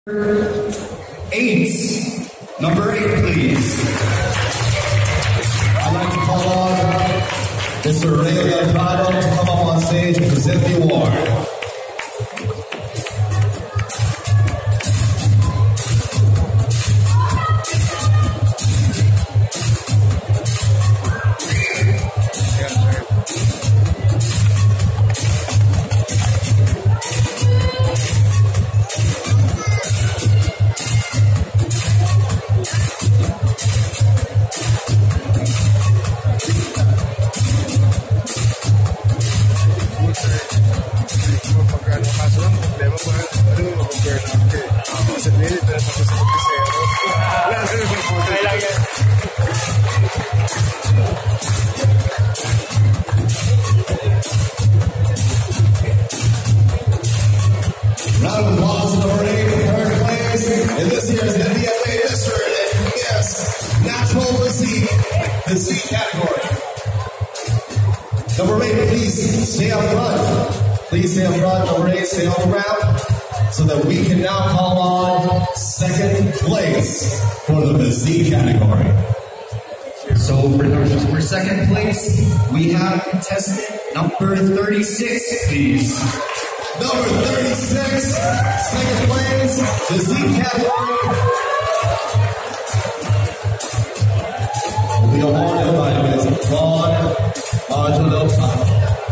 Number 8, please. I'd like to call on Mr. Rayo Delgado to come up on stage and present the award. Round of applause to number 8 for third place in this year's NBFA Mystery and yes, Natural Physique category. Number 8, please stay up front. Please stay up front. Number 8, stay on the ground so that we can now call on second place for the physique category. So for second place, we have contestant number 36, please. Number 36, second place, physique category. Will be awarded by Ms. Vaughn Argelopano.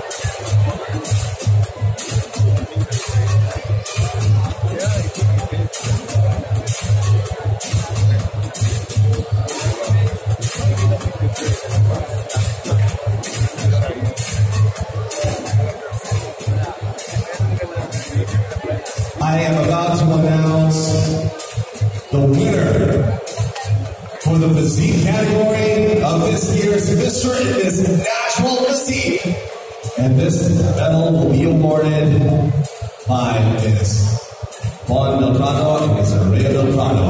I am about to announce the winner for the physique category of this year's Mystery is Natural Physique. And this medal will be awarded by Ms. Vaughn Delgado and Ms. Rhea Delgado.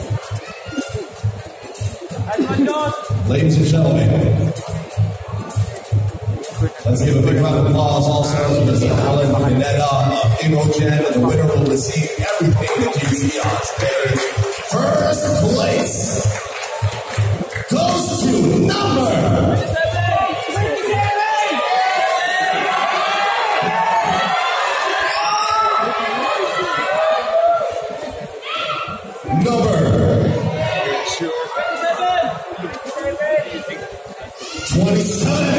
Ladies and gentlemen, let's give a big round of applause also to Ms. Alan Pineda of Imogen, and the winner will receive everything that you see on stage. First place goes to number 27.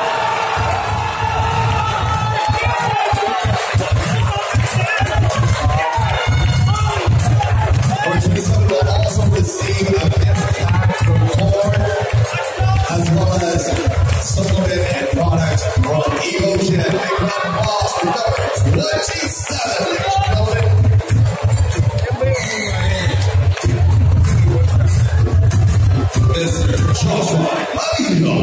Will also receive a gift pack from Corn, as well as supplement and products from Imogen. Big round of applause for number 27, ladies and gentlemen. Mr. Joshua Mario.